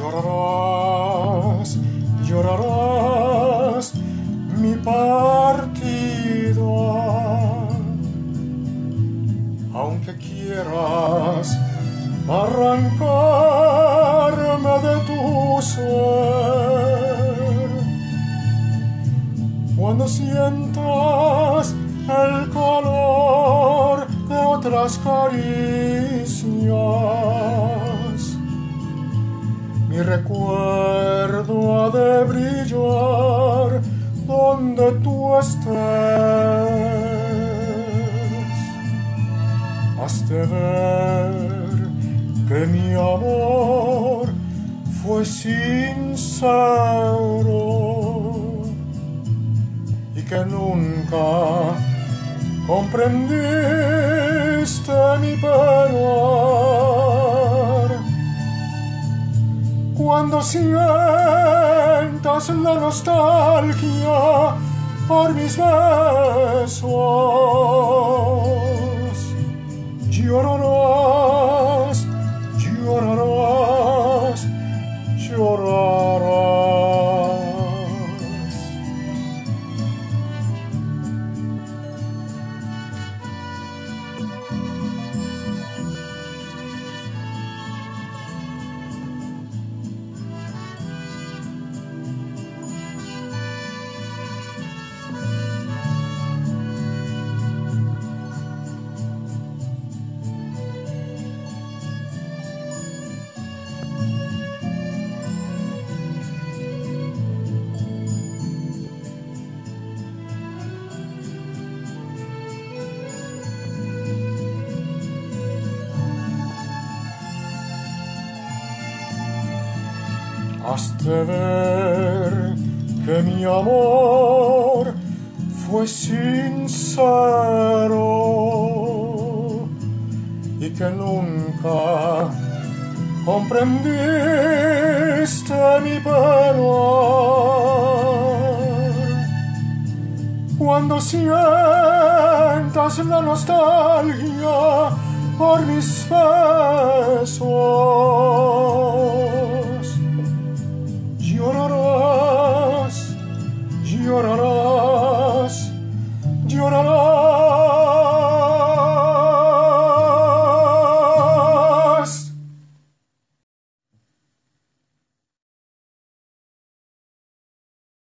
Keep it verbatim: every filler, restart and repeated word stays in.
Llorarás, llorarás mi partida, aunque quieras arrancarme de tu ser. Cuando sientas el calor de otras caricias, mi recuerdo ha de brillar donde tú estés. Has de ver que mi amor fue sincero y que nunca comprendiste mi penar. Cuando sientas la nostalgia por mis besos, llorarás, llorarás, llorarás. Has de ver que mi amor fue sincero y que nunca comprendiste mi penar. Cuando sientas la nostalgia por mis besos, llorarás, llorarás, llorarás.